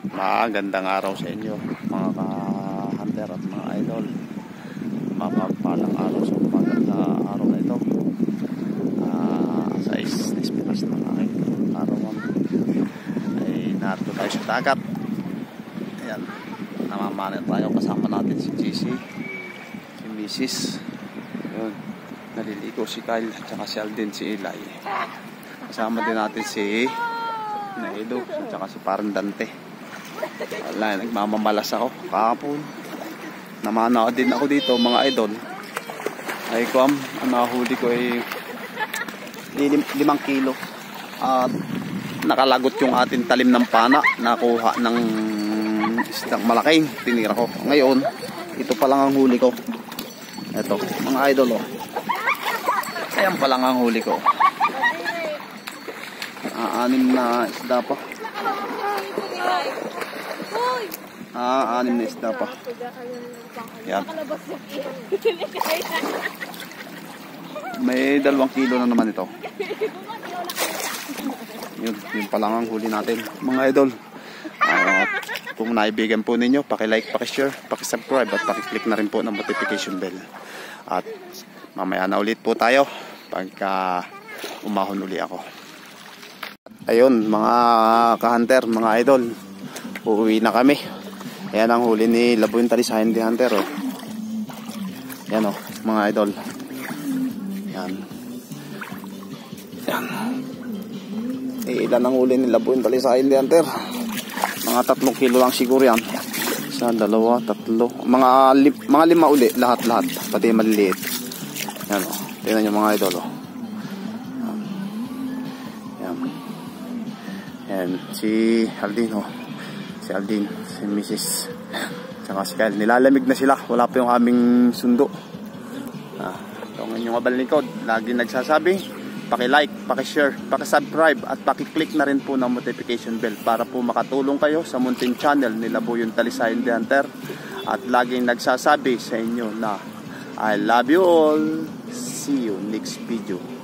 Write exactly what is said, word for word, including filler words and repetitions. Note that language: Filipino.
Magandang araw sa inyo mga ka-hunter at mga idol. Mapagpalang araw sa umagang na araw na ito. uh, Sa is-is-pitas ng aking arawan ay narito tayo sa dagat. Ayan, namamanan tayo. Kasama natin si J C, si Missus Yun, naliligo si Kyle at saka si Alden, si Eli. Kasama din natin si Naido at saka si parang Dante. Wala, nagmamamalas ako kahapon. Namana din ako dito mga idol. Ay kuam, ang nahuli ko ay lim, limang kilo. At nakalagot yung ating talim ng pana. Nakuha ng isang malaking tinira ko. Ngayon, ito pa lang ang huli ko. Ito, mga idol oh. Ayan pa lang ang huli ko. Ah, anim na isda pa. Ah, anim na isda pa. Yan. May dalawang kilo na naman ito. Yun, yun pa lang ang huli natin mga idol. uh, Kung naibigan po ninyo, paki-like, paki-share, paki-subscribe at paki-click na rin po ng notification bell. At mamaya na ulit po tayo pagka umahon uli ako. Ayun mga ka-hunter, mga idol, uuwi na kami. Ayan ang huli ni Labuin Talisayan di Hunter oh. Yan oh mga idol. Yan. Yan. Eh, ilan ang huli ni Labuin Talisayan di Hunter? Mga tatlong kilo lang siguro yan. Isa, dalawa, tatlo. Mga, li mga lima uli lahat-lahat. Pati maliliit. Yan oh. Tingnan nyo mga idol oh. Yan. Yan. Si Aldin oh. Si Aldin, si Missus tsaka si Kyle, nilalamig na sila. Wala pa yung aming sundo. Ah, ito ang inyong kabalingkod, lagi nagsasabi paki-like, paki-share, paki-subscribe at paki-click na rin po ng notification bell para po makatulong kayo sa munting channel ni Labuin Talisayan di Hunter. At laging nagsasabi sa inyo na I love you all. See you next video.